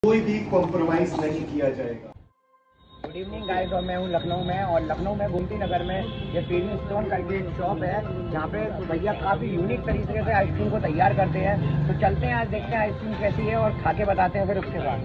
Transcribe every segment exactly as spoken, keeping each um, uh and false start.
कोई भी कॉम्प्रोमाइज नहीं किया जाएगा। गुड इवनिंग गाइस, और मैं हूँ लखनऊ में, और लखनऊ में गोमती नगर में ये फीलिंग स्टोन करके एक शॉप है जहाँ पे भैया काफ़ी यूनिक तरीके से आइसक्रीम को तैयार करते हैं। तो चलते हैं, आज देखते हैं आइसक्रीम कैसी है और खा के बताते हैं फिर उसके बाद।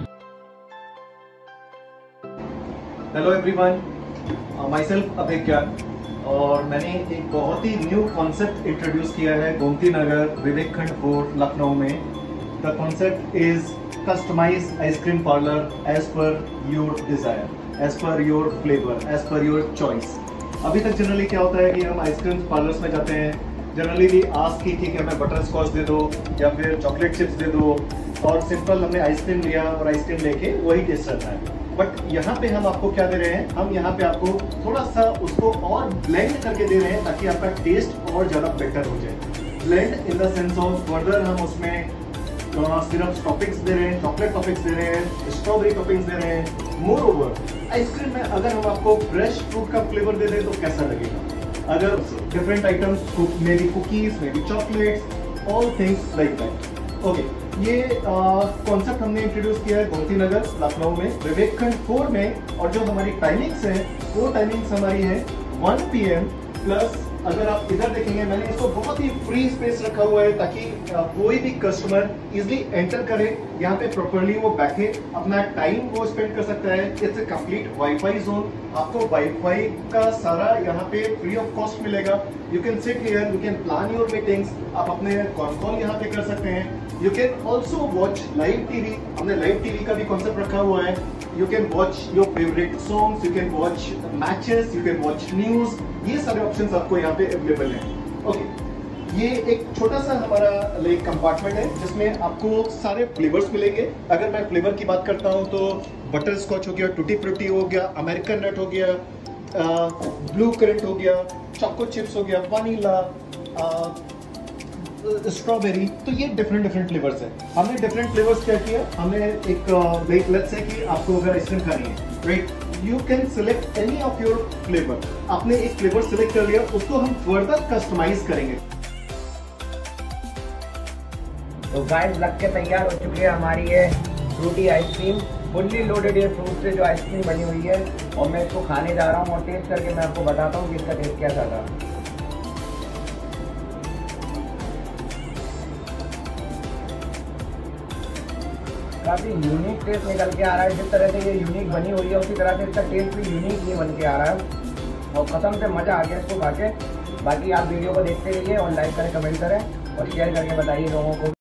Hello everyone, myself Abhigya, और मैंने एक बहुत ही न्यू कॉन्सेप्ट इंट्रोड्यूस किया है गोमती नगर विवेक खंड फोर लखनऊ में। The concept is customized ice cream parlour as per your desire, as per your flavour, as per your choice. अभी तक जनरली क्या होता है कि हम आइसक्रीम पार्लर्स में जाते हैं, जनरली भी आस्क की ठीक है हमें बटर स्कॉच दे दो या फिर चॉकलेट चिप्स दे दो, और सिंपल हमने आइसक्रीम लिया और आइसक्रीम लेके वही टेस्ट रहता है। बट यहाँ पे हम आपको क्या दे रहे हैं, हम यहाँ पे आपको थोड़ा सा उसको और ब्लेंड करके दे रहे हैं ताकि आपका टेस्ट और ज़्यादा बेटर हो जाए। Blend in the sense of further हम उसमें सिरप टॉपिक्स दे रहे हैं, चॉकलेट टॉपिक्स दे रहे हैं, स्ट्रॉबेरी टॉपिक्स दे रहे हैं। मोर ओवर आइसक्रीम में अगर हम आपको फ्रेश फ्रूट का फ्लेवर दे दें तो कैसा लगेगा? अगर different items, may be cookies, may be chocolates, all things like that. Okay, ये कॉन्सेप्ट हमने इंट्रोड्यूस किया है गोमती नगर लखनऊ में विवेक खंड फोर में, और जो हमारी टाइमिंग्स है वो टाइमिंग्स हमारी है वन पी एम प्लस। अगर आप इधर देखेंगे मैंने इसको बहुत ही फ्री स्पेस रखा हुआ है ताकि कोई भी कस्टमर इजिली एंटर करे, यहाँ पे प्रॉपर्ली वो बैठे अपना टाइम वो स्पेंड कर सकता है। It's a complete wifi zone, आपको वाईफाई का सारा यहाँ पे फ्री ऑफ कॉस्ट मिलेगा। You can sit here, you can plan your meetings, आप अपने कॉल कॉल यहाँ पे कर सकते हैं। You can also watch live TV, हमने लाइव टीवी का भी कॉन्सेप्ट रखा हुआ है। You can watch your favourite songs, you can watch matches, you can watch news, ये सारे ऑप्शंस आपको यहाँ पे अवेलेबल हैं। ओके, ये एक छोटा सा हमारा लाइक कंपार्टमेंट है जिसमें आपको सारे फ्लेवर्स मिलेंगे। अगर मैं फ्लेवर की बात करता हूँ तो बटर स्कॉच हो गया, टूटी फ्रूटी हो गया, अमेरिकन नट हो गया, ब्लू करंट हो गया, चॉको चिप्स हो गया, वनीला, स्ट्रॉबेरी। तो ये डिफरेंट डिफरेंट फ्लेवर्स है। हमने डिफरेंट फ्लेवर्स क्या किया, हमने एक लाइक लेट्स से कि आपको अगर आइसक्रीम खानी है, right, you can select any of your flavour. आपने एक फ्लेवर सिलेक्ट कर लिया, उसको हम फर्दर कस्टमाइज करेंगे। तो गाइस, लग के तैयार हो चुकी है हमारी ये फ्रूटी आइसक्रीम, फुल्ली लोडेड ये फ्रूट से जो आइसक्रीम बनी हुई है, और मैं इसको खाने जा रहा हूँ और टेस्ट करके मैं आपको बताता हूँ कि इसका टेस्ट कैसा था। काफ़ी यूनिक टेस्ट निकल के आ रहा है। जिस तरह से ये यूनिक बनी हुई है उसी तरह से इसका टेस्ट भी यूनिक ही बन के आ रहा है, और कसम से मज़ा आ गया इसको खा के। बाकी आप वीडियो को देखते रहिए और लाइक करें, कमेंट करें और शेयर करके बताइए लोगों को।